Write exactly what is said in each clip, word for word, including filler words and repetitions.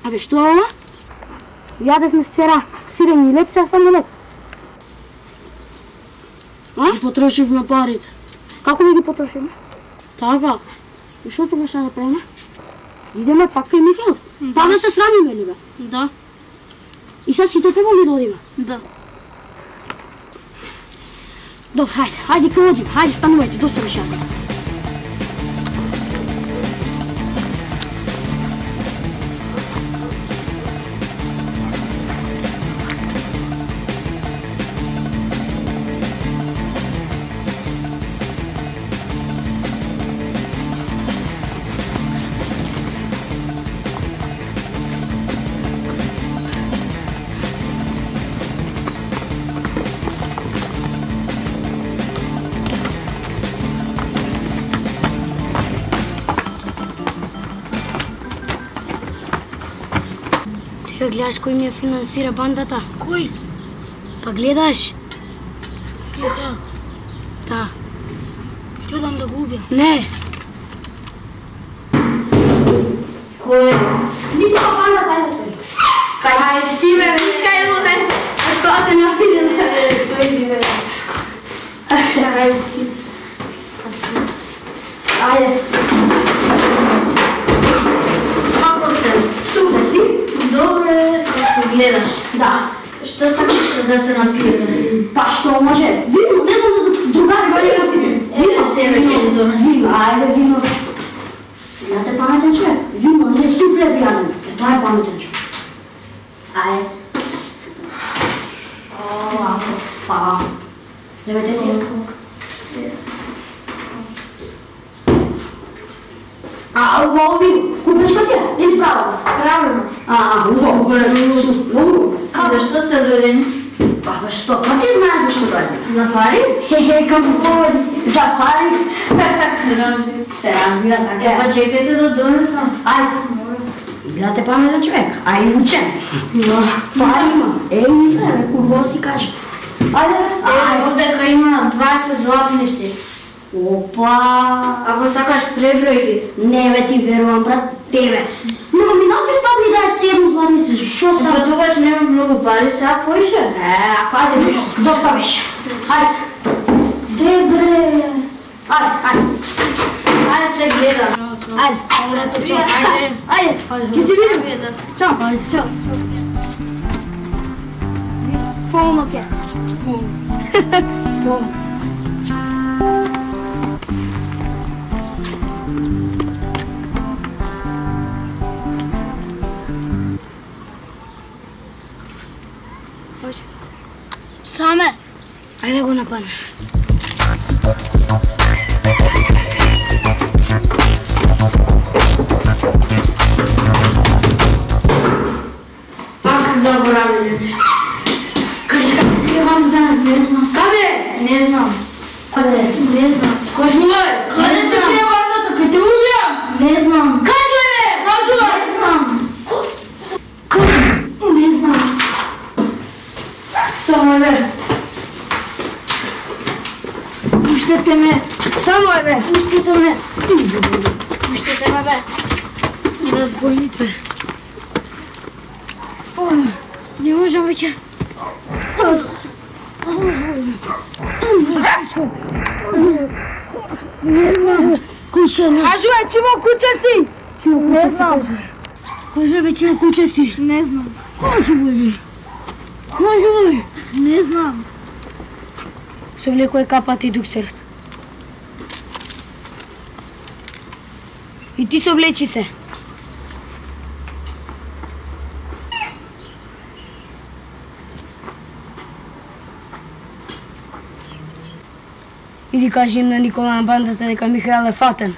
Абе, що е? Ядахме вчера сирени и леп, сега само леп. А? Потрошихме парите. Како не ги потрошиме? Така. И што тогаш да правиме? Идеме пак кај Михаил. Да. Па да се срамиме ли бе? Да. И сега сите треба ли да одиме? Да. Добро, хајде, хајде кај одиме, хајде станувајте, доста беше јако. Сега гледаш кој ми ја финансира бандата? Кој? Па гледаш? Михаил. Да. Ќе одам да го убијам. Не. Кој? Нито бандата е отвори. Кај си бе, Михаил, бе? Тоа те не види, бе, тој бе. Кај си? Ајде. Како сте? Супер, ти? Добре, како гледаш. Да. Што сакаш да се напиете? Па што може? Вино, не знам за другари кој ја вино. Еве себе ќе го доноси. Вино, ајде вино. Знаете паметен човек? Вино, не суфле пијаден. Е, тоа е паметен човек. Ајде. Овако, па. Земете си. А, убаво вино. Купечка ти е? Или право? Правилно. А, убаво. Много. Зашто сте дојдени? Па зашто? Па ти знаеш зашто дојдем. За пари? Хе-хе, како поводи. За пари. Се разбира. Се разбира, така е. Па чекајте да донесам. Ајде. Гледате паметен човек, а и учен. Пари има. Еј, бе, хубаво си каже. Ајде, бе. Е, овдека има дваесет златници. Опа. Ако сакаш преброј ги. Не, бе, ти верувам, брат, тебе. Но минати ставни да е седем златници, шо са? Па тогаш нема многу пари, сега поише. Е, ако ајде виж, доста беше. Ајде. Дебре. Ајде, ајде. Ајде се гледам. Ајде. Ајде. Ајде. Ке се видим. Чао. Чао. Полно кес. Полно. Саме. Ајде го нападне. Пак заборавиле нешто. Кажи, как се кривам за не знам. Каде? Не знам. Каде? Не знам. Кажувај! Каде се крие бандата? Ке те убијам! Не знам. Кажувај бе! Кажувај! Не знам. Кажи, не знам. Само бе! Пуштете ме. Само бе! Пуштете ме. Пуштете ме бе! Разбойнице. Не можам веќе. Не знам. Куче, не. Кажувај, чиво куче си? Не знам. Кажи бе, чиво куче си? Не знам. Кажи бе. Кажи бе. Не знам. Со млеко е капат и дуксерот. И ти се облечи се. Иди кажи им на Никола на бандата дека Михаил е фатен.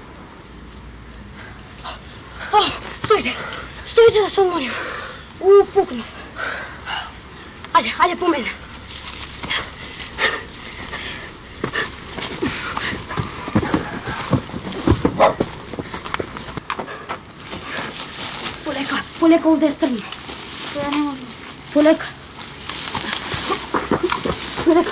Стојте! Стојте да се одморим. У, пукна. Ајде, ајде по мене. Полека, полека овде е стрмно. Тоа не може. Полека. Полека.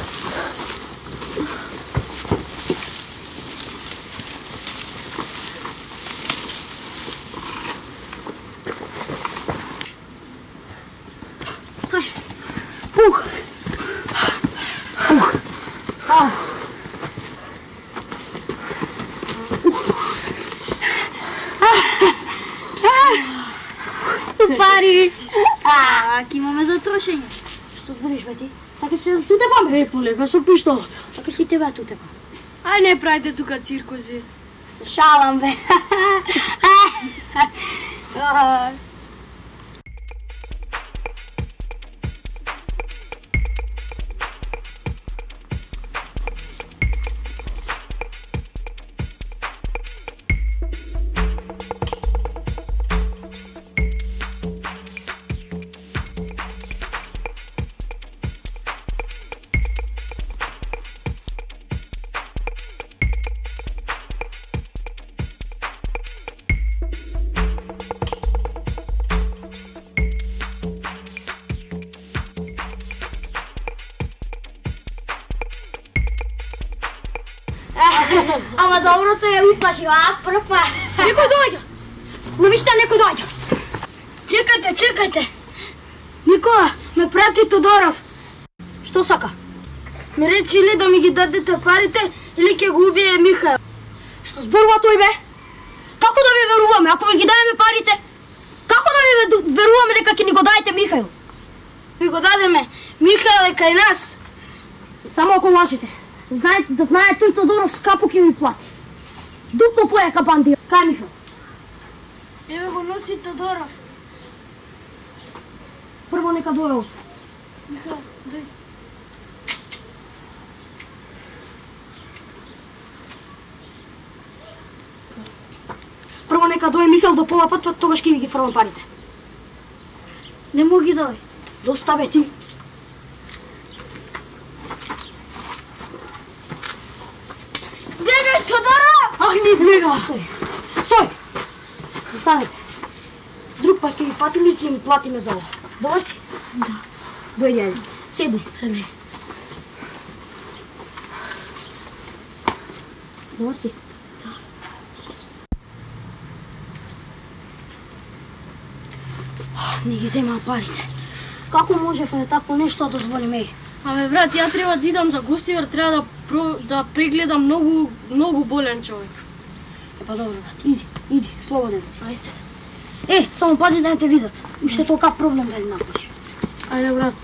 Пак имаме за трошење. Што збориш, бе ти? Така се туте пам, бе? Е, полека со пиштолот. Така си тебе туте пам. Ај не правите тука циркузи. Се шалам, бе. Ама доброто ја уплаши, а прпа. Некој доаѓа. Но вижте, некој доаѓа. Чекајте, чекајте. Никола, ме прати Тодоров. Што сака? Ми рече или да ми ги дадете парите, или ќе го убие Михаел. Што зборува тој, бе? Како да ви веруваме, ако ви ги даеме парите? Како да ви веруваме дека ќе ни го дадете Михаел? Ви го дадеме. Михаел е кај нас. Само ако лажите. Знае, да знае тој Тодоров скапо ќе ми плати. Дупло поека бандија. Кај Михаел? Еве го носи Тодоров. Прво нека дојде овде. Михаел, дој. Прво нека дојде Михаел до пола пат, тогаш ќе ви ги фрлам парите. Не му ги дај. Доста, бе ти. Бегај, Тодоров! Ах, не избегава. Стој. Стој. Останете. Друг пат ќе ги платиме и ќе ми платиме за ова. Добар си? Да. Дојди, ајде. Седни. Седни. Добар си? Да. Не ги земаа парите. Како можевме тако нешто да дозволиме? Абе брат, ја треба да идам за гостивар, треба да про, да прегледам многу многу болен човек. Е, па добро, брат. Иди, иди, слободен си. Ајде. Е, само пази да не те видат. Уште толкав проблем да ни направиш. Ајде брат.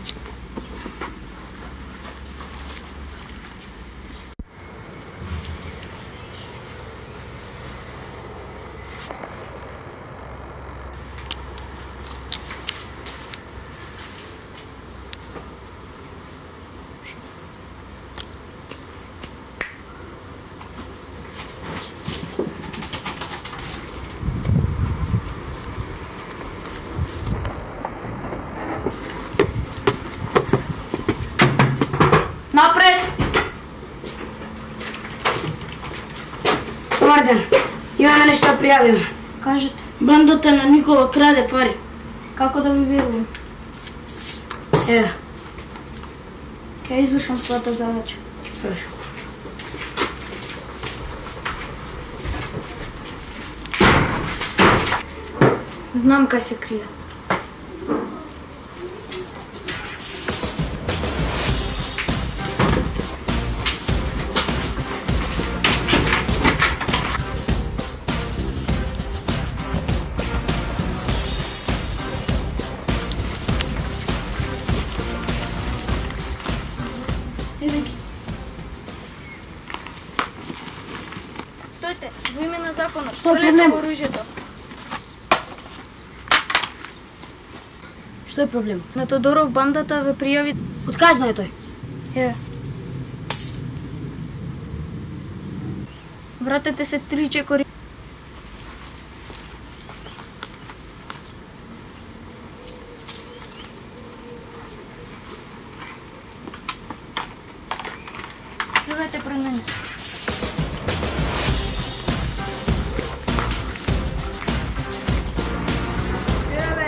Напред! Добар ден. Имаме нешто да пријавиме. Кажете. Бандата на Никола краде пари. Како да ви верувам? Еве. Ќе извршам својата задача. Знам кај се крие. Еве ги. Стојте, во име на законот, Што е фрлете проблем? го оружјето. Што е проблем? На Тодоров бандата ве пријави. Од кај знае тој? Еве. Вратете се три чекори. Плювете пред мене. Плюве.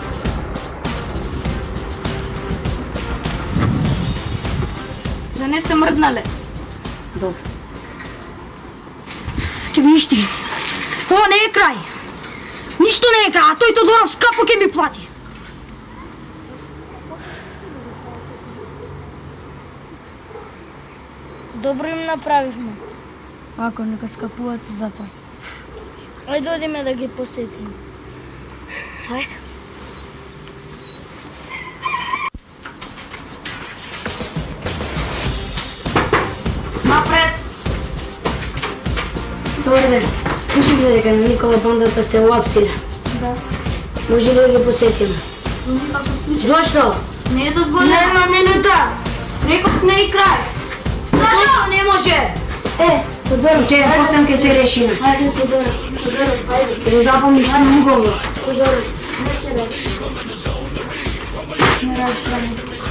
Да не сте мрднале. Добро. Ке видиш ти. Ова не е крај. Ништо не е крај, а тој Тодоров скапо ќе ми плати. Добро им направивме. Ако нека скапуваат за тоа. Ајде одиме да ги посетиме. Ајде. Добър ден. Слушах дека на Никола бандата сте уапсили. Да. Може ли да ги посетим? Но никакъв случай. Защо? Не е дозволено. Няма минута! Рекох не играй. Защо не може? Е, Тодор, те после ке се реши. Хайде, Тодор. Тодор, хайде. Да запомниш много. Тодор, не се ради. Не ради пране.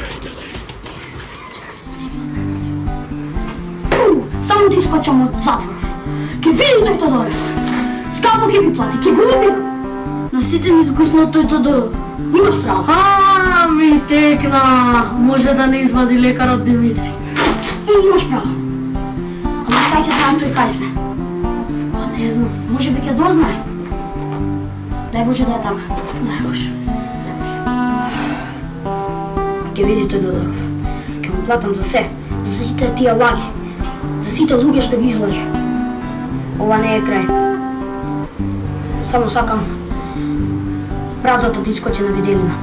Само да изкочам от затвор. Ке види той Тодор. Скапо ке ми плати, ке го убия. На сите ни сгусна той Тодор. Имаш право. А, ми текна. Може да не извади лекар от Димитри. И имаш право. Ама кај ќе знаем тој кај сме? Па не знам. Може би ќе дознае. Дај Боже да е така. Дай Боже. Ќе види тој Тодоров. Ќе му платам за се. За сите тие лаги. За сите луѓе што ги излаже. Ова не е крај. Само сакам правдата да искочи на виделина.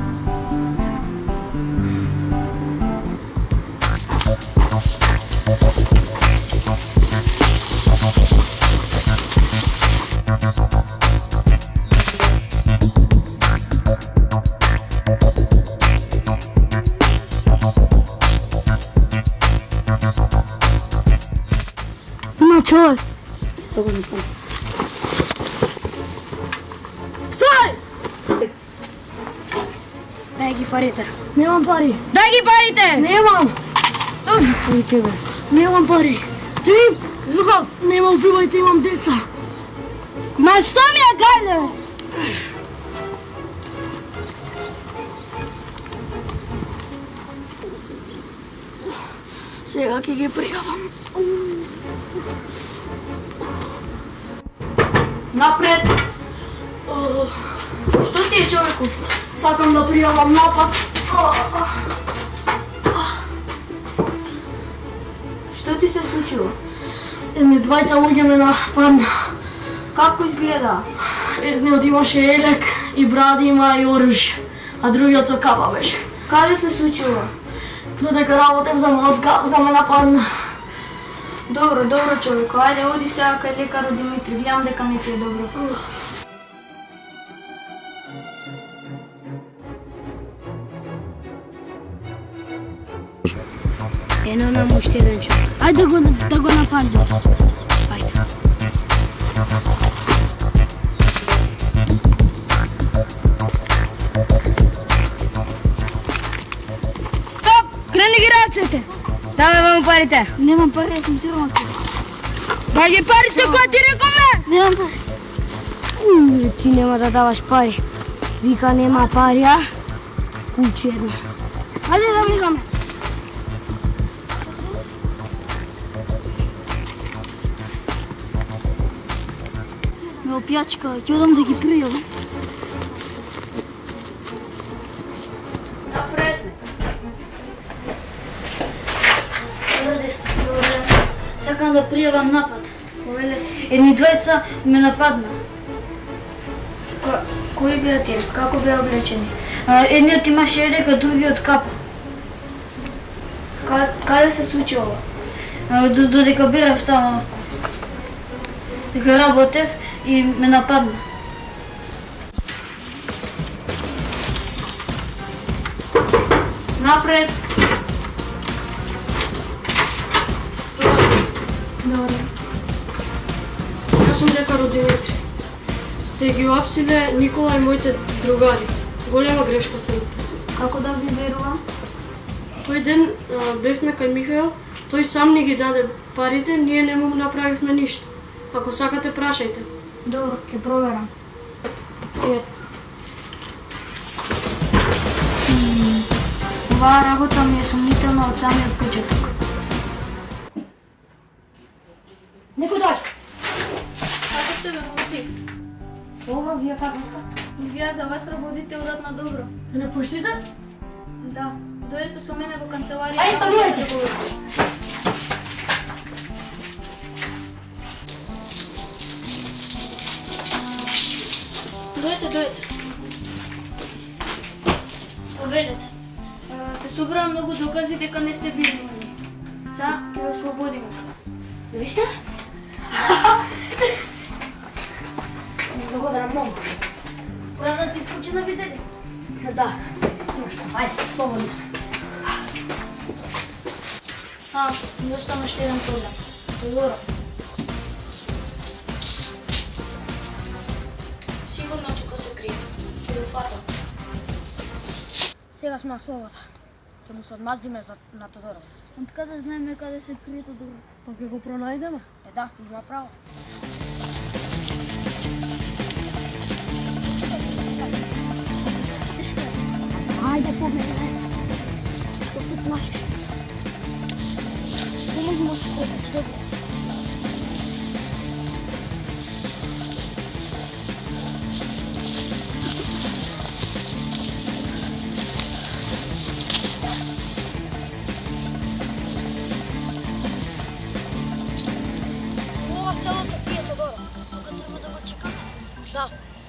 Има човек. Да го напомня. Стой! Дай ги парите. Немам пари. Дай ги парите! Немам. И тебе. Немам пари. Ти, Зуков, нема убивайте, имам деца. Ма што ми е гајле? Сега ќе ги пријавам. Напред! О, Што ти е, човеку? Сакам да пријавам напад. Што ти се случило? Едни двајца луѓе ме нападна. Како изгледа? Едниот имаше елек и бради има и оружје, а другиот со капа беше. Каде се случило? Додека работев за мојот газ да ме нападна. Добро, добро, човеку. Ајде, оди сега кај лекарот Димитри. Гледам дека не ти е добро. Ено нам уште еден човек. Ајде да го, да го нападнем. Ајде. Стоп! Крени ги рацете! Давај вам парите. Немам пари, јас сум сиромак. Дај ги парите кои ти рекоме! Немам пари. Уј, ти нема да даваш пари. Вика нема пари, а? Куче едно. Ајде да викаме. Ме опјачка, ќе одам да ги пријавам. Напред! Сакам да пријавам напад. Повеле, Едни двајца ме нападна. ко- кои беа тие? Како беа облечени? А, едниот имаше елек, а другиот капа. Ка- Каде се случи ова? А, до- Додека берав таму, дека работев и ме нападна. Напред! Добре. Јас сум лекарот Димитри. Сте ги уапсиле Никола и моите другари. Голема грешка сте направили. Како да ви верувам? Тој ден а, бевме кај Михаел, тој сам ни ги даде парите, ние не му направивме ништо. Ако сакате, прашајте. Добро, ќе проверам. Ето. Оваа работа ми е сумнителна од самиот почеток. Некој дојде. Како сте, бе, молци? Добро, вие како сте? Изгледа за вас работите одат на добро. Не пуштите? Да, дојдете со мене во канцеларија. Ајде, како станувате. ќе говорите. Дојдете, дојдете. Повелете. А, Се собраа многу докази дека не сте били виновни. Са ќе ве ослободиме. Вижте? много. Моя да ти изключи на видео. Да. Айде, свободни сме. А, ми остана още един проблем. Тодоро. Сигурно тук се крие. Ще го фатам. Сега сме на свобода. Ще му се отмаздиме на Тодорова. Откъде да знаем къде се крие Тодоро? Пък ви го пронайдеме. Е да, има право. Айде, победе! Що се плашиш? Не мога да се ходиш, добре. Ова село се пие Тодора. Тук трябва да го чекаме. Да.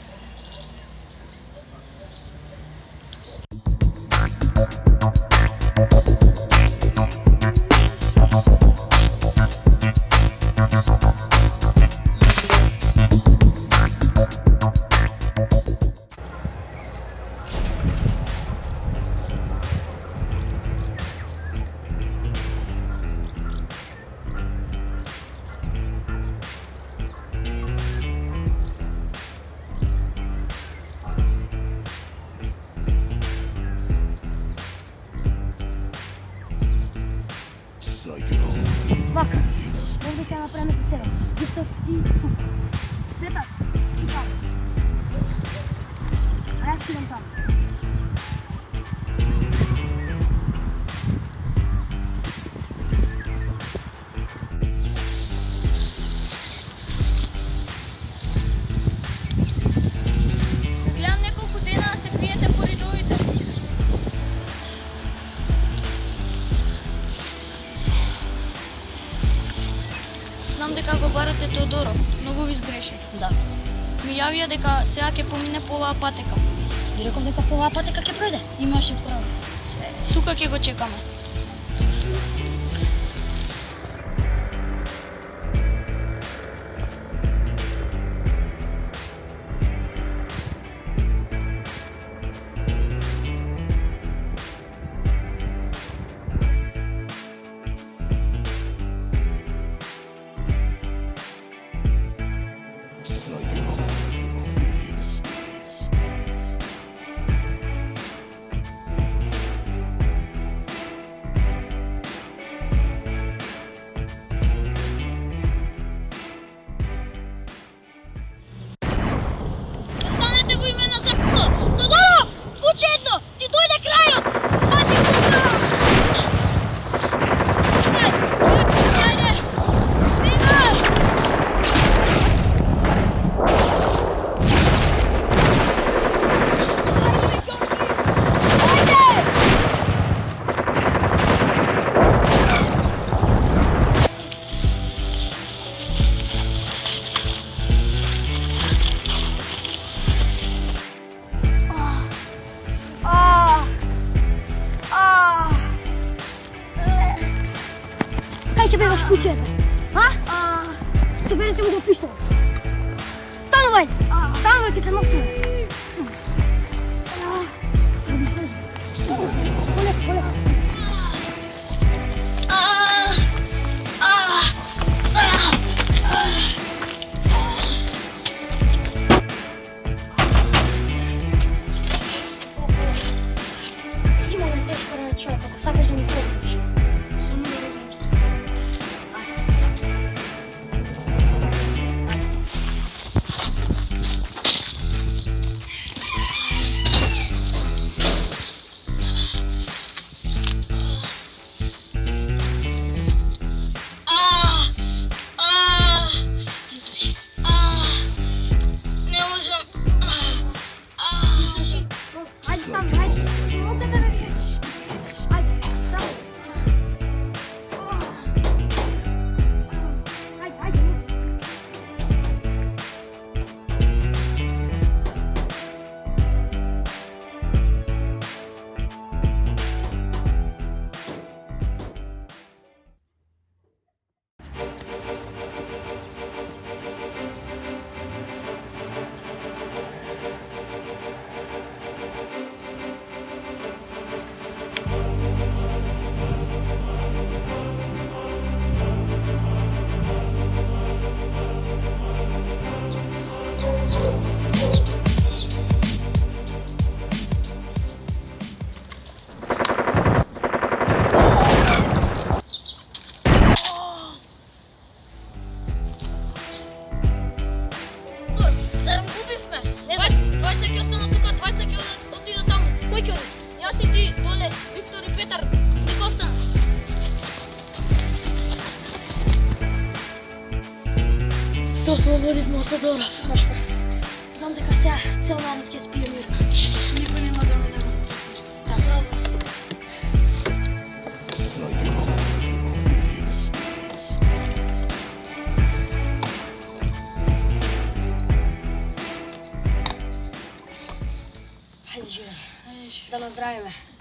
Вака, може да направим със себе. Виктор, ти тук. Светър, ти там. А аз идам там. Гледам няколко дена да се криете по редовите. Знам дека го барате Тодоро, многу ви сгреши. Да. Ми јавија дека сега ќе помине по оваа патека. И реков дека по оваа патека ќе пројде. Имаше право. Тука ќе го чекаме. Ще бегаш кучета. А? Съберете му го пиштола. Станувай! Станувай, ке те носим. Поле, поле. Има ме тежко на човек, ако сакаш да ми помогнеш. Само да го знам. се ослободивме од Тодоров. Башка. Знам дека сега цел народ ќе спие мирно. Никој нема да ме нема. Така. Хајде, живе. Да наздравиме.